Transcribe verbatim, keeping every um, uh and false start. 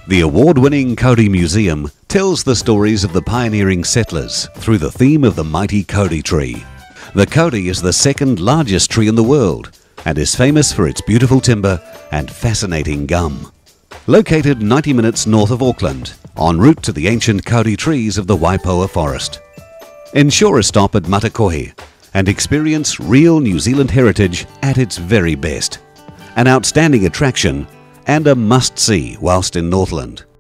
The award-winning Kauri Museum tells the stories of the pioneering settlers through the theme of the mighty Kauri Tree. The kauri is the second largest tree in the world and is famous for its beautiful timber and fascinating gum. Located ninety minutes north of Auckland, en route to the ancient kauri trees of the Waipoua Forest. Ensure a stop at Matakohe and experience real New Zealand heritage at its very best. An outstanding attraction and a must-see whilst in Northland.